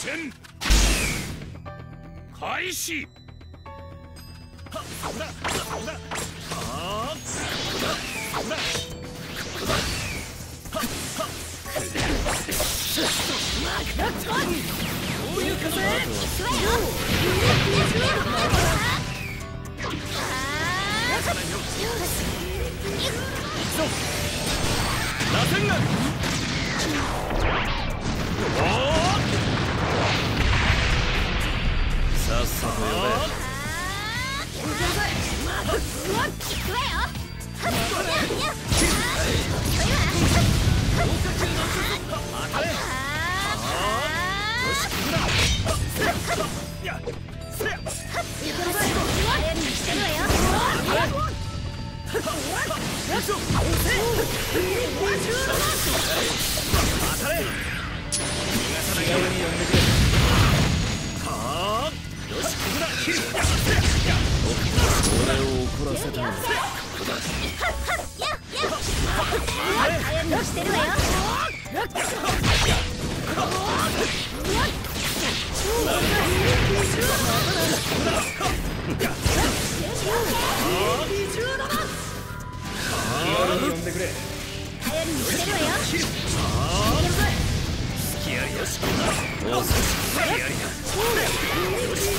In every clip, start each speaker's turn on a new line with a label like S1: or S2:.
S1: 戦開始。さっさと呼べ。俺を怒らせたのしてるわよ。呼んでくれ。頼りにしてるわよ。好きやりやしくな。もう少し好きやりだ。よし。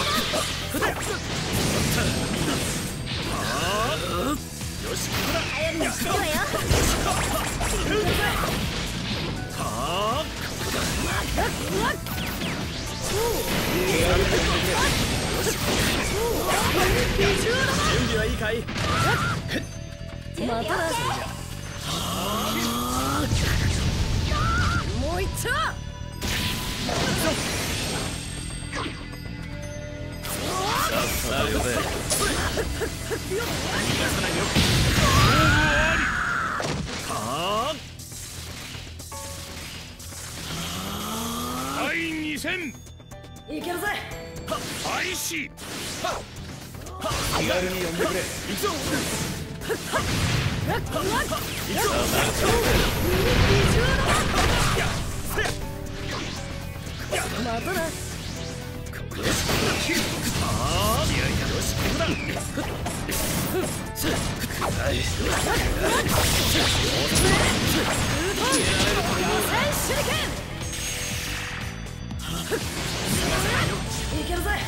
S1: よし。頼りにしてるわよ。準備はいいかい？まただ。もう一丁。さっさと呼べ。逃がさないよ。第2戦いけるぜ。開始。気軽に呼んでくれ。行くぞ。またな。いけるぜ。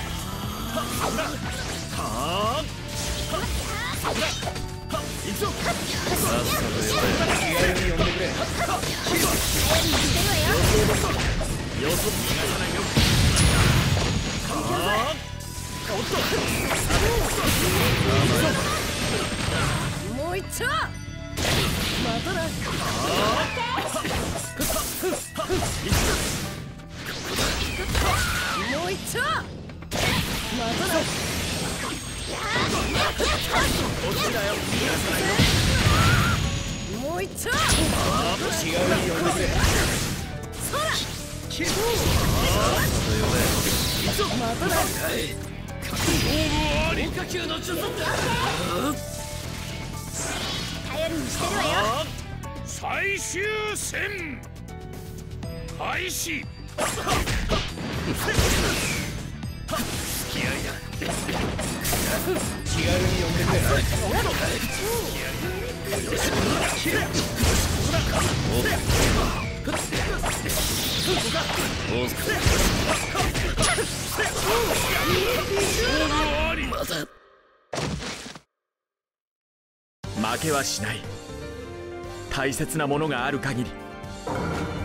S1: 行くぞ。さっさと呼べ。気軽に呼んでくれ。よそ逃がさないよ。おっと。もう一丁。まただ。もう一丁。まただ。こっちだよ。もう一丁。気軽に呼んでくれ。そら。まただ。変化球の術。頼りにしてるわよ。最終戦開始。気合いだ。気軽に呼んでくれ。負けはしない。大切なものがある限り